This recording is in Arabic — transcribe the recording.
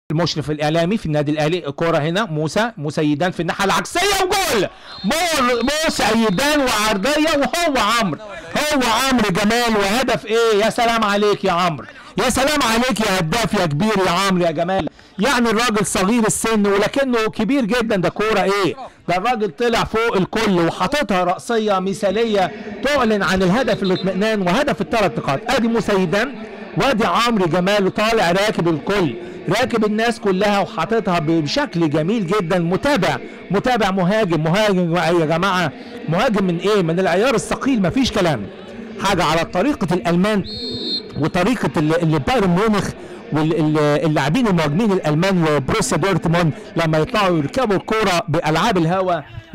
المشرف الاعلامي في النادي الاهلي. كوره هنا موسى يدان في الناحيه العكسيه وجول. موسى يدان وعرضيه وهو عمرو جمال وهدف ايه. يا سلام عليك يا عمرو، يا سلام عليك يا هداف يا كبير يا عمرو يا جمال. يعني الراجل صغير السن ولكنه كبير جدا. ده كوره ايه، ده الراجل طلع فوق الكل وحاططها رأسيه مثاليه تعلن عن الهدف الاطمئنان وهدف الثلاث نقاط. ادي موسى يدان وادي عمرو جمال طالع راكب الكل، راكب الناس كلها وحاططها بشكل جميل جدا. متابع مهاجم يا جماعه، مهاجم من ايه، من العيار الثقيل مفيش كلام. حاجه على طريقه الالمان وطريقه اللي بايرن ميونخ واللاعبين المهاجمين الالمان وبروسيا دورتموند لما يطلعوا يركبوا الكوره بالعاب الهوا.